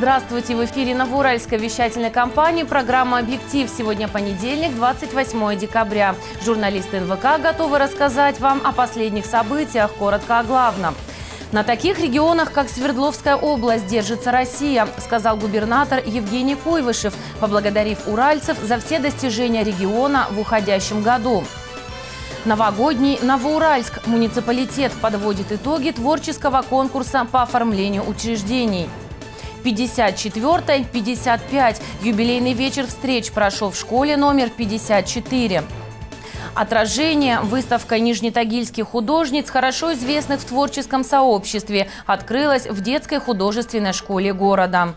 Здравствуйте! В эфире Новоуральской вещательной компании программа «Объектив». Сегодня понедельник, 28 декабря. Журналисты НВК готовы рассказать вам о последних событиях, коротко о главном. На таких регионах, как Свердловская область, держится Россия, сказал губернатор Евгений Куйвышев, поблагодарив уральцев за все достижения региона в уходящем году. Новогодний Новоуральск. Муниципалитет подводит итоги творческого конкурса по оформлению учреждений. 54-й, 55. Юбилейный вечер встреч прошел в школе номер 54. Отражение. Выставка нижнетагильских художниц, хорошо известных в творческом сообществе, открылась в детской художественной школе города.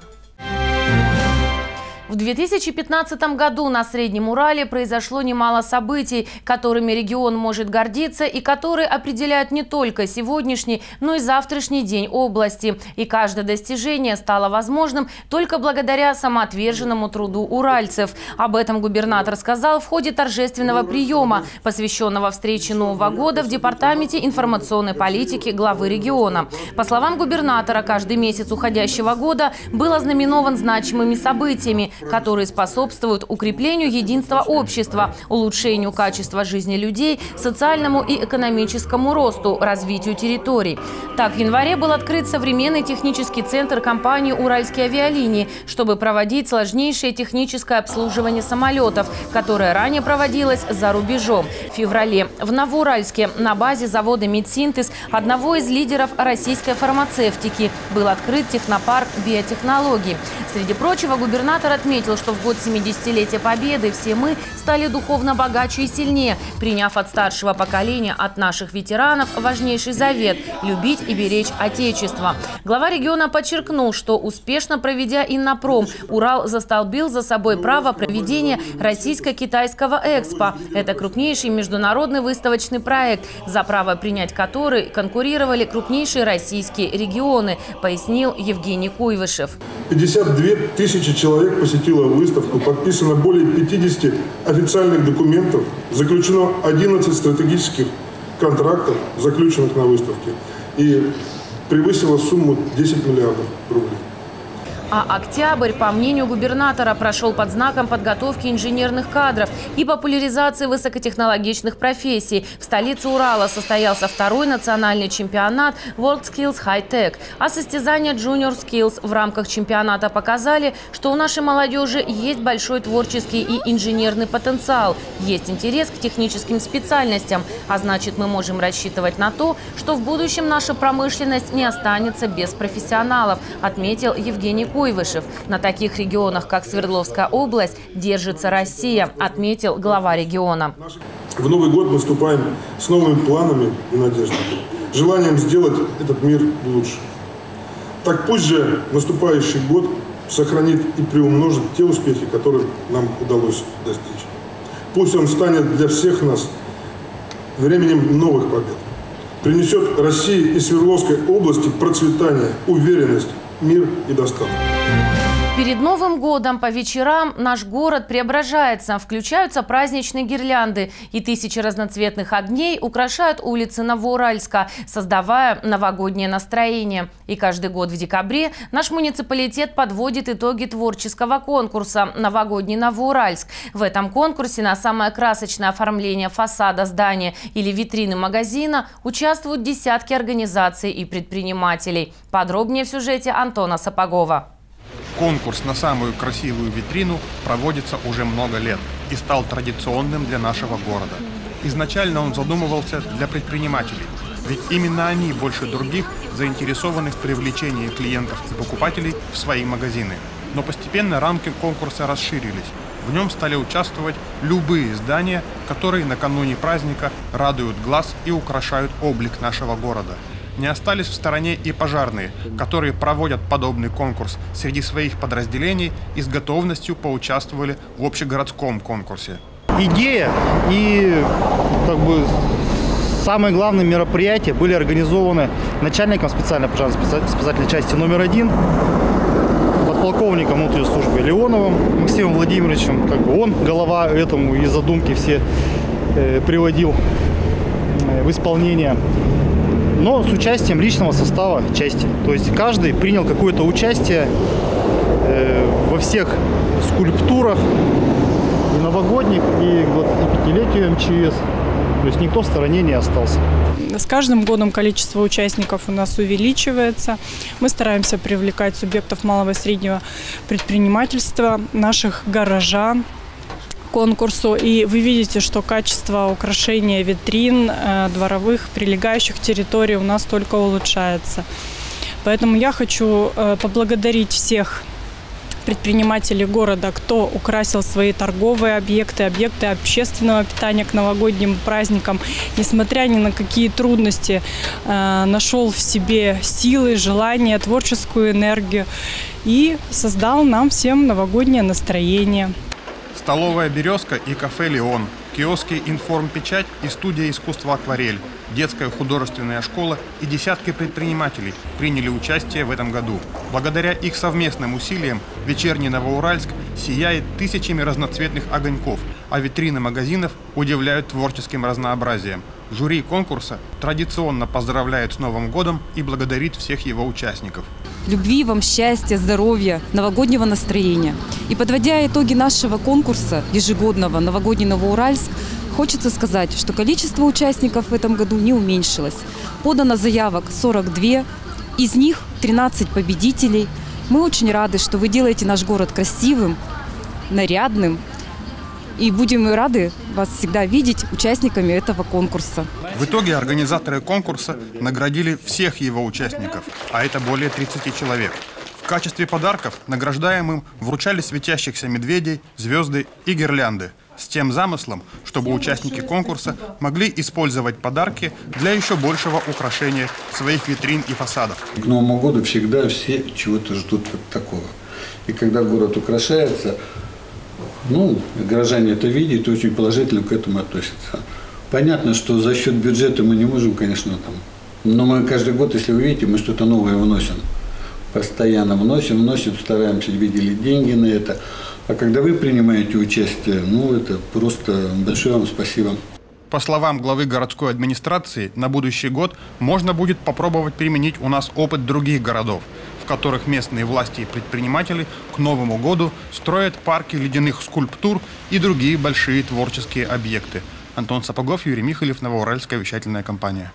В 2015 году на Среднем Урале произошло немало событий, которыми регион может гордиться и которые определяют не только сегодняшний, но и завтрашний день области. И каждое достижение стало возможным только благодаря самоотверженному труду уральцев. Об этом губернатор сказал в ходе торжественного приема, посвященного встрече Нового года в Департаменте информационной политики главы региона. По словам губернатора, каждый месяц уходящего года был ознаменован значимыми событиями, которые способствуют укреплению единства общества, улучшению качества жизни людей, социальному и экономическому росту, развитию территорий. Так, в январе был открыт современный технический центр компании «Уральские авиалинии», чтобы проводить сложнейшее техническое обслуживание самолетов, которое ранее проводилось за рубежом. В феврале в Новоуральске на базе завода «Медсинтез», одного из лидеров российской фармацевтики, был открыт технопарк биотехнологий. Среди прочего, губернатор отметил, что в год 70-летия Победы все мы стали духовно богаче и сильнее, приняв от старшего поколения, от наших ветеранов, важнейший завет – любить и беречь Отечество. Глава региона подчеркнул, что, успешно проведя Иннопром, Урал застолбил за собой право проведения российско-китайского экспо. Это крупнейший международный выставочный проект, за право принять который конкурировали крупнейшие российские регионы, пояснил Евгений Куйвышев. 52 тысячи человек посетило выставку, подписано более 50 официальных документов, заключено 11 стратегических контрактов, заключенных на выставке, и превысило сумму 10 миллиардов рублей. А октябрь, по мнению губернатора, прошел под знаком подготовки инженерных кадров и популяризации высокотехнологичных профессий. В столице Урала состоялся второй национальный чемпионат World Skills High Tech, а состязания Junior Skills в рамках чемпионата показали, что у нашей молодежи есть большой творческий и инженерный потенциал, есть интерес к техническим специальностям, а значит, мы можем рассчитывать на то, что в будущем наша промышленность не останется без профессионалов, отметил Евгений Куйвышев. На таких регионах, как Свердловская область, держится Россия, отметил глава региона. В Новый год мы вступаем с новыми планами и надеждами, желанием сделать этот мир лучше. Так пусть же наступающий год сохранит и приумножит те успехи, которые нам удалось достичь. Пусть он станет для всех нас временем новых побед. Принесет России и Свердловской области процветание, уверенность, мир и достаток. Перед Новым годом по вечерам наш город преображается. Включаются праздничные гирлянды, и тысячи разноцветных огней украшают улицы Новоуральска, создавая новогоднее настроение. И каждый год в декабре наш муниципалитет подводит итоги творческого конкурса «Новогодний Новоуральск». В этом конкурсе на самое красочное оформление фасада здания или витрины магазина участвуют десятки организаций и предпринимателей. Подробнее в сюжете Антона Сапогова. Конкурс на самую красивую витрину проводится уже много лет и стал традиционным для нашего города. Изначально он задумывался для предпринимателей, ведь именно они больше других заинтересованы в привлечении клиентов и покупателей в свои магазины. Но постепенно рамки конкурса расширились. В нем стали участвовать любые здания, которые накануне праздника радуют глаз и украшают облик нашего города. Не остались в стороне и пожарные, которые проводят подобный конкурс среди своих подразделений и с готовностью поучаствовали в общегородском конкурсе. Идея и самые главные мероприятия были организованы начальником специальной пожарно-спасательной части номер 1, подполковником внутренней службы Леоновым Максимом Владимировичем. Он голова этому и задумки все приводил в исполнение. Но с участием личного состава части. То есть каждый принял какое-то участие во всех скульптурах, и новогодних, и к 25-летию МЧС. То есть никто в стороне не остался. С каждым годом количество участников у нас увеличивается. Мы стараемся привлекать субъектов малого и среднего предпринимательства, наших горожан к конкурсу. И вы видите, что качество украшения витрин, дворовых, прилегающих территорий у нас только улучшается. Поэтому я хочу поблагодарить всех предпринимателей города, кто украсил свои торговые объекты, объекты общественного питания к новогодним праздникам. Несмотря ни на какие трудности, нашел в себе силы, желание, творческую энергию и создал нам всем новогоднее настроение. Столовая «Березка» и кафе «Леон», киоски «Информпечать» и студия искусства «Акварель», детская художественная школа и десятки предпринимателей приняли участие в этом году. Благодаря их совместным усилиям вечерний Новоуральск сияет тысячами разноцветных огоньков, а витрины магазинов удивляют творческим разнообразием. Жюри конкурса традиционно поздравляет с Новым годом и благодарит всех его участников. Любви вам, счастья, здоровья, новогоднего настроения. И подводя итоги нашего конкурса ежегодного «Новогодний Новоуральск», хочется сказать, что количество участников в этом году не уменьшилось. Подано заявок 42, из них 13 победителей. Мы очень рады, что вы делаете наш город красивым, нарядным. И будем рады вас всегда видеть участниками этого конкурса. В итоге организаторы конкурса наградили всех его участников, а это более 30 человек. В качестве подарков награждаемым вручали светящихся медведей, звезды и гирлянды, с тем замыслом, чтобы участники конкурса могли использовать подарки для еще большего украшения своих витрин и фасадов. К Новому году всегда все чего-то ждут такого. И когда город украшается, горожане это видят и очень положительно к этому относятся. Понятно, что за счет бюджета мы не можем, конечно, но мы каждый год, если вы видите, мы что-то новое вносим. Постоянно вносим, стараемся, видели деньги на это. А когда вы принимаете участие, это просто большое вам спасибо. По словам главы городской администрации, на будущий год можно будет попробовать применить у нас опыт других городов, в которых местные власти и предприниматели к Новому году строят парки ледяных скульптур и другие большие творческие объекты. Антон Сапогов, Юрий Михалев, Новоуральская вещательная компания.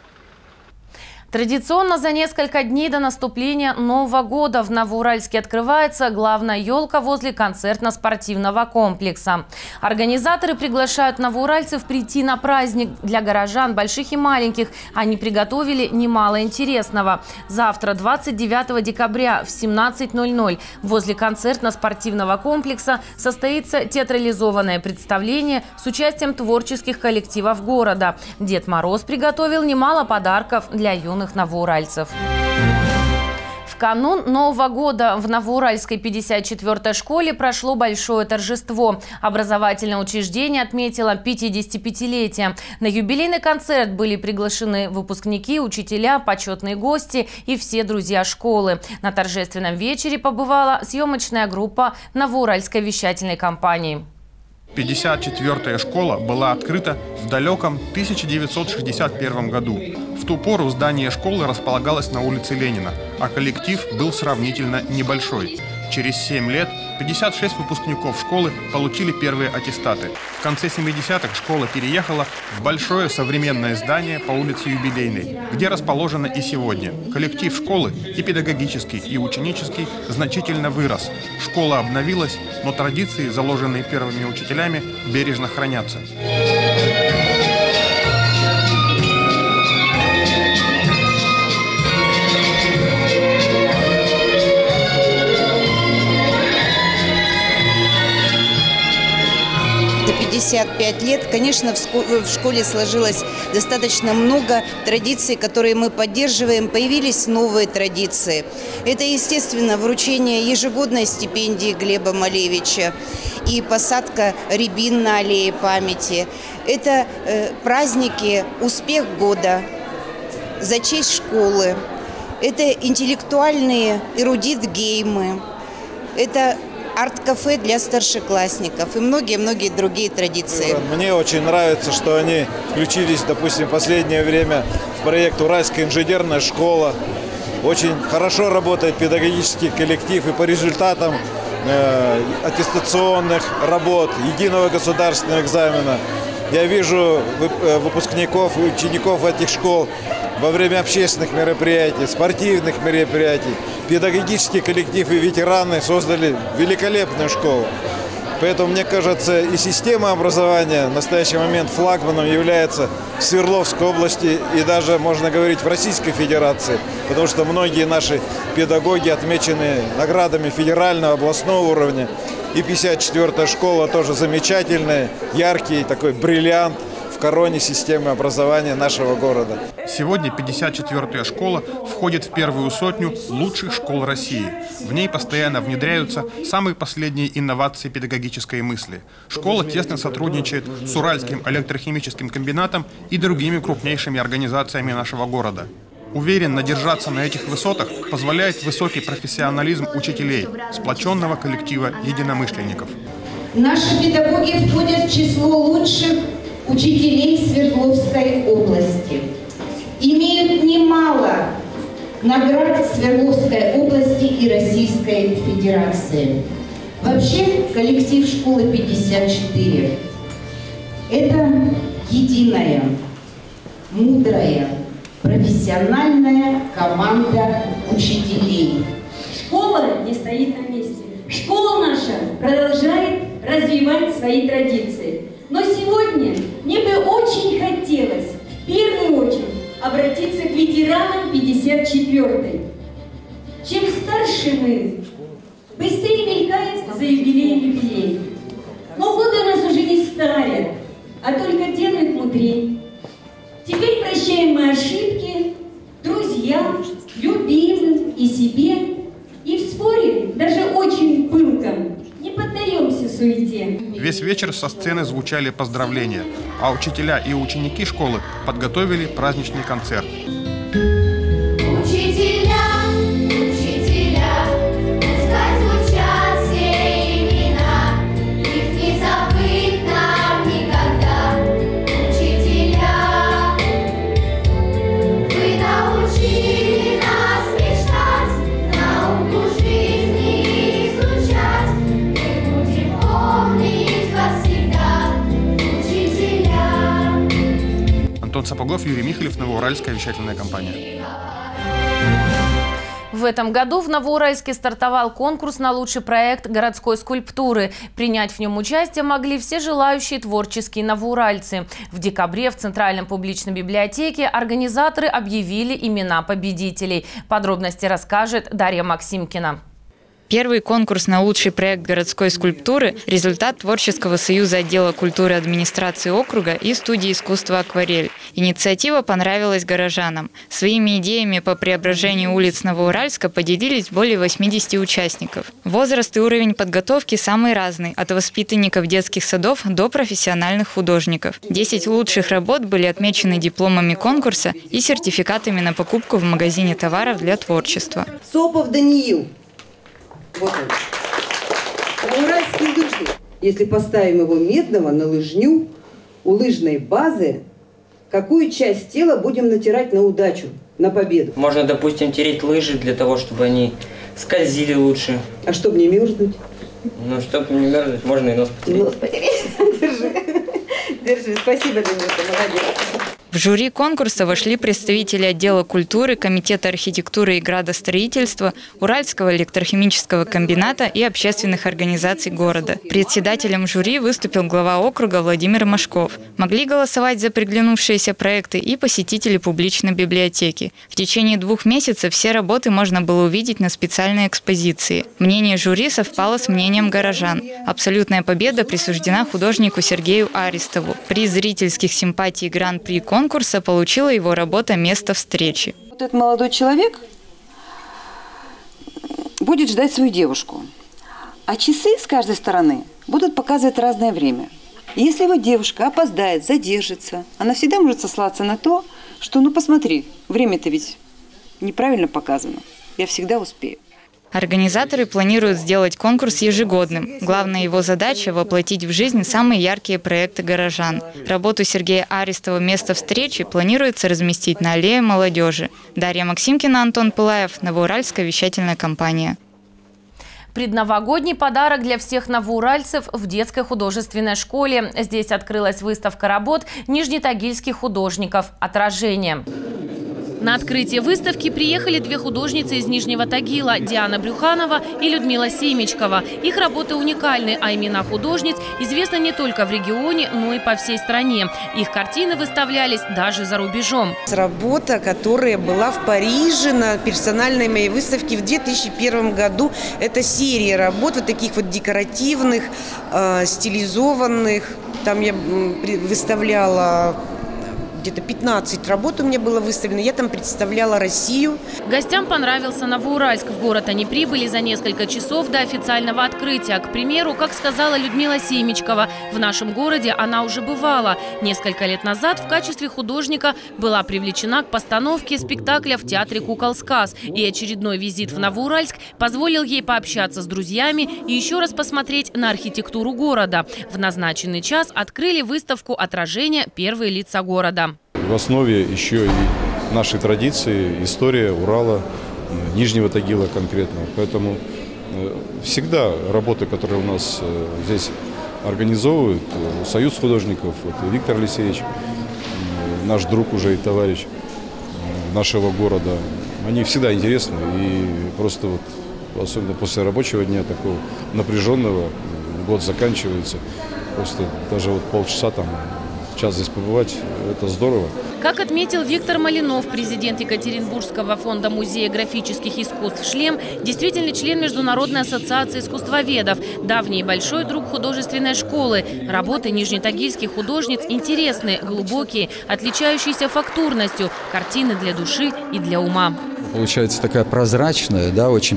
Традиционно за несколько дней до наступления Нового года в Новоуральске открывается главная елка возле концертно-спортивного комплекса. Организаторы приглашают новоуральцев прийти на праздник. Для горожан, больших и маленьких, они приготовили немало интересного. Завтра, 29 декабря в 17:00 возле концертно-спортивного комплекса состоится театрализованное представление с участием творческих коллективов города. Дед Мороз приготовил немало подарков для юных новоуральцев. В канун Нового года в Новоуральской 54-й школе прошло большое торжество. Образовательное учреждение отметило 55-летие. На юбилейный концерт были приглашены выпускники, учителя, почетные гости и все друзья школы. На торжественном вечере побывала съемочная группа Новоуральской вещательной компании. 54-я школа была открыта в далеком 1961 году. В ту пору здание школы располагалось на улице Ленина, а коллектив был сравнительно небольшой. Через 7 лет 56 выпускников школы получили первые аттестаты. В конце 70-х школа переехала в большое современное здание по улице Юбилейной, где расположена и сегодня. Коллектив школы, и педагогический, и ученический, значительно вырос. Школа обновилась, но традиции, заложенные первыми учителями, бережно хранятся. За 55 лет, конечно, в школе сложилось достаточно много традиций, которые мы поддерживаем. Появились новые традиции. Это, естественно, вручение ежегодной стипендии Глеба Малевича и посадка рябин на аллее памяти. Это праздники «Успех года», «За честь школы». Это интеллектуальные эрудит-геймы. Это арт-кафе для старшеклассников и многие-многие другие традиции. Мне очень нравится, что они включились, допустим, в последнее время в проект «Уральская инженерная школа». очень хорошо работает педагогический коллектив, и по результатам аттестационных работ, единого государственного экзамена я вижу выпускников и учеников этих школ во время общественных мероприятий, спортивных мероприятий. Педагогический коллектив и ветераны создали великолепную школу. Поэтому, мне кажется, и система образования в настоящий момент флагманом является в Свердловской области и даже, можно говорить, в Российской Федерации. Потому что многие наши педагоги отмечены наградами федерального, областного уровня. И 54-я школа тоже замечательная, яркий такой бриллиант в короне системы образования нашего города. Сегодня 54-я школа входит в первую сотню лучших школ России. В ней постоянно внедряются самые последние инновации педагогической мысли. Школа тесно сотрудничает с Уральским электрохимическим комбинатом и другими крупнейшими организациями нашего города. Уверенно держаться на этих высотах позволяет высокий профессионализм учителей, сплоченного коллектива единомышленников. Наши педагоги входят в число лучших учителей Свердловской области. Имеют немало наград Свердловской области и Российской Федерации. Вообще коллектив школы 54 – это единая, мудрая, профессиональная команда учителей. Школа не стоит на месте. Школа наша продолжает развивать свои традиции. Но сегодня мне бы очень хотелось в первую очередь обратиться к ветеранам 54-й. Чем старше мы, быстрее мелькает за юбилей. Но годы у нас уже не старят, а только делают мудрее. Теперь прощаем мы ошибки друзьям, любимым и себе. И в споре, даже очень пылком, не поддаемся суете. Весь вечер со сцены звучали поздравления, а учителя и ученики школы подготовили праздничный концерт. Антон Сапогов, Юрий Михалев, Новоуральская вещательная компания. В этом году в Новоуральске стартовал конкурс на лучший проект городской скульптуры. Принять в нем участие могли все желающие творческие новоуральцы. В декабре в Центральном публичной библиотеке организаторы объявили имена победителей. Подробности расскажет Дарья Максимкина. Первый конкурс на лучший проект городской скульптуры – результат творческого союза отдела культуры администрации округа и студии искусства «Акварель». Инициатива понравилась горожанам. Своими идеями по преображению улиц Новоуральска поделились более 80 участников. Возраст и уровень подготовки самый разный – от воспитанников детских садов до профессиональных художников. 10 лучших работ были отмечены дипломами конкурса и сертификатами на покупку в магазине товаров для творчества. Сопов Даниил. Вот он. Новоуральские лыжни. Если поставим его медного на лыжню, у лыжной базы, какую часть тела будем натирать на удачу, на победу? Можно, допустим, тереть лыжи для того, чтобы они скользили лучше. А чтобы не мерзнуть? Ну, чтобы не мерзнуть, можно и нос потереть. Нос потереть? Держи. Держи. Спасибо, Данилка, молодец. В жюри конкурса вошли представители отдела культуры, комитета архитектуры и градостроительства, Уральского электрохимического комбината и общественных организаций города. Председателем жюри выступил глава округа Владимир Машков. Могли голосовать за приглянувшиеся проекты и посетители публичной библиотеки. В течение 2 месяцев все работы можно было увидеть на специальной экспозиции. Мнение жюри совпало с мнением горожан. Абсолютная победа присуждена художнику Сергею Аристову. Приз зрительских симпатий гран-при конкурса получила его работа «Место встречи». Вот этот молодой человек будет ждать свою девушку, а часы с каждой стороны будут показывать разное время. И если его девушка опоздает, задержится, она всегда может сослаться на то, что, ну посмотри, время-то ведь неправильно показано, я всегда успею. Организаторы планируют сделать конкурс ежегодным. Главная его задача – воплотить в жизнь самые яркие проекты горожан. Работу Сергея Аристова «Место встречи» планируется разместить на аллее молодежи. Дарья Максимкина, Антон Пылаев, Новоуральская вещательная компания. Предновогодний подарок для всех новоуральцев в детской художественной школе. Здесь открылась выставка работ нижнетагильских художников «Отражение». На открытие выставки приехали две художницы из Нижнего Тагила – Диана Брюханова и Людмила Семечкова. Их работы уникальны, а имена художниц известны не только в регионе, но и по всей стране. Их картины выставлялись даже за рубежом. Работа, которая была в Париже на персональной моей выставке в 2001 году. Это серия работ вот таких вот декоративных, стилизованных. Там я выставляла... Где-то 15 работ у меня было выставлено. Я там представляла Россию. Гостям понравился Новоуральск. В город они прибыли за несколько часов до официального открытия. К примеру, как сказала Людмила Семечкова, в нашем городе она уже бывала. Несколько лет назад в качестве художника была привлечена к постановке спектакля в театре «Кукол Сказ». И очередной визит в Новоуральск позволил ей пообщаться с друзьями и еще раз посмотреть на архитектуру города. В назначенный час открыли выставку «Отражение. Первые лица города». В основе еще и нашей традиции, история Урала, Нижнего Тагила конкретно. Поэтому всегда работы, которые у нас здесь организовывают, Союз художников, Виктор Алексеевич, наш друг уже и товарищ нашего города, они всегда интересны. И просто вот, особенно после рабочего дня, такого напряженного, год заканчивается, просто даже вот полчаса там, час здесь побывать, это здорово. Как отметил Виктор Малинов, президент Екатеринбургского фонда музея графических искусств «Шлем», действительно член Международной ассоциации искусствоведов, давний и большой друг художественной школы. Работы нижнетагильских художниц интересные, глубокие, отличающиеся фактурностью, картины для души и для ума. Получается такая прозрачная, да, очень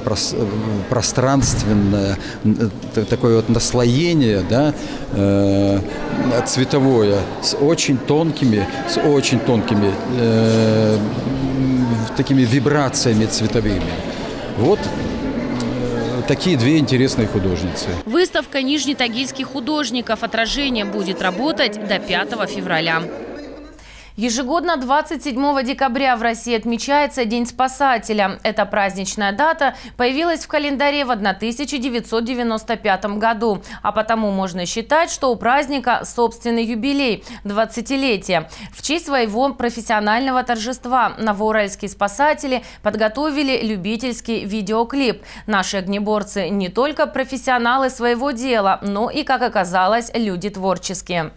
пространственное, такое вот наслоение, да, цветовое, с очень тонкими такими вибрациями цветовыми. Вот такие две интересные художницы. Выставка нижнетагильских художников «Отражение» будет работать до 5 февраля. Ежегодно 27 декабря в России отмечается День спасателя. Эта праздничная дата появилась в календаре в 1995 году. А потому можно считать, что у праздника собственный юбилей – 20-летие. В честь своего профессионального торжества новоуральские спасатели подготовили любительский видеоклип. Наши огнеборцы не только профессионалы своего дела, но и, как оказалось, люди творческие.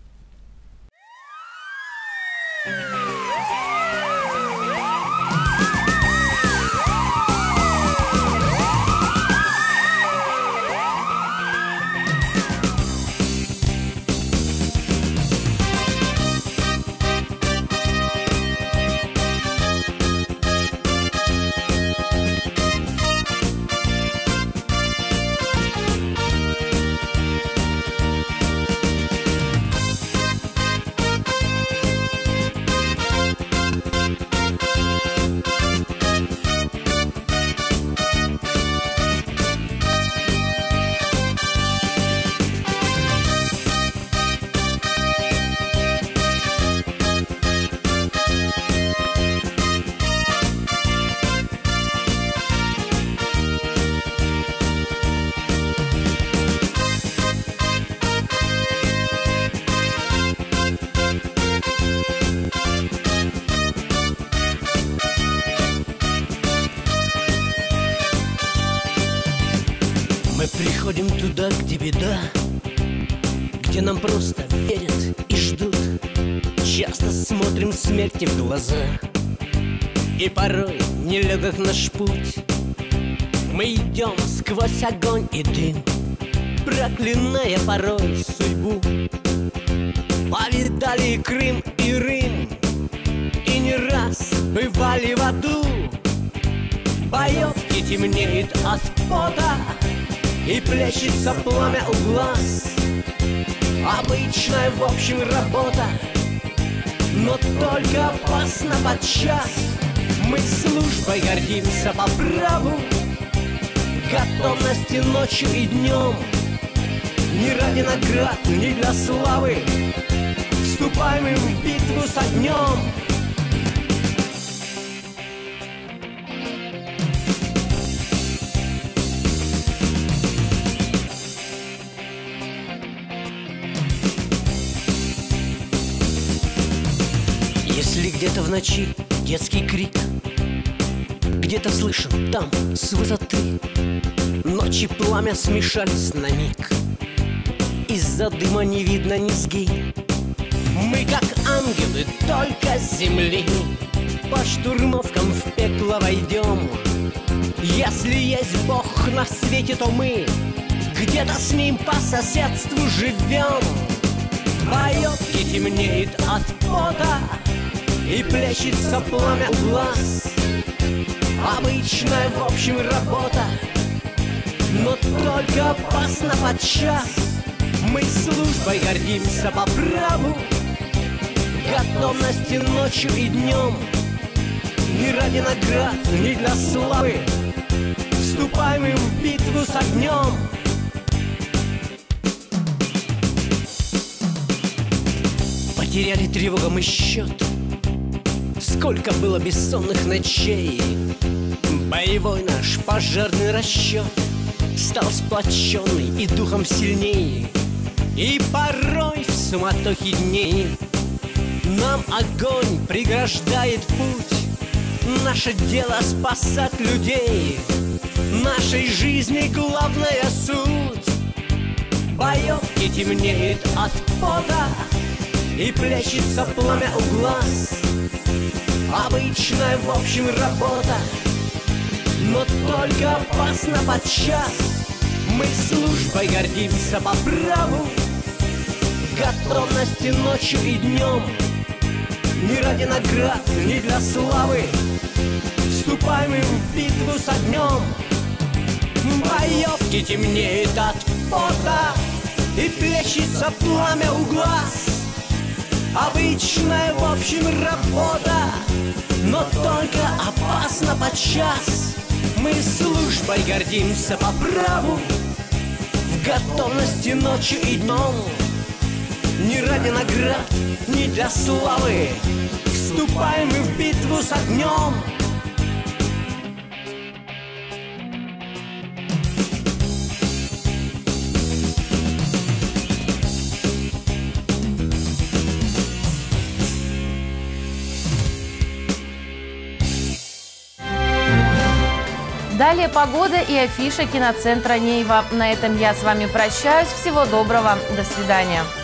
Мы приходим туда, где беда, где нам просто верят и ждут. Часто смотрим смерти в глаза, и порой нелегок наш путь. Мы идем сквозь огонь и дым, проклиная порой судьбу. Повидали и Крым, и Рим, и не раз бывали в аду. Боевки темнеют от пота, и плещется пламя у глаз. Обычная, в общем, работа, но только опасно подчас. Мы службой гордимся по праву, готовности ночью и днем. Не ради наград, не для славы, вступаем мы в битву с огнем. Если где-то в ночи детский крик, где-то слышен там с высоты, ночи пламя смешались на миг, из-за дыма не видно низги. Мы как ангелы только с земли по штурмовкам в пекло войдем. Если есть Бог на свете, то мы где-то с ним по соседству живем. В боевке темнеет от пота и плещется пламя у глаз. Обычная, в общем, работа, но только опасно подчас. Мы службой гордимся по праву, в готовности ночью и днем. Не ради наград, не для славы, вступаем мы в битву с огнем. Потеряли тревогам и счет, сколько было бессонных ночей. Боевой наш пожарный расчет стал сплоченный и духом сильнее. И порой в суматохе дней нам огонь преграждает путь. Наше дело спасать людей, нашей жизни главная суть. В боевке темнеет от пота и плещется пламя у глаз. Обычная, в общем, работа, но только опасно подчас. Мы службой гордимся по праву, в готовности ночью и днем. Не ради наград, не для славы, вступаем мы в битву с огнем. В боевке темнеет от пота и плещется пламя у глаз. Обычная, в общем, работа, но только опасно подчас. Мы службой гордимся по праву, в готовности ночью и днем. Не ради наград, не для славы, вступаем мы в битву с огнем. Далее погода и афиша киноцентра Нейва. На этом я с вами прощаюсь. Всего доброго. До свидания.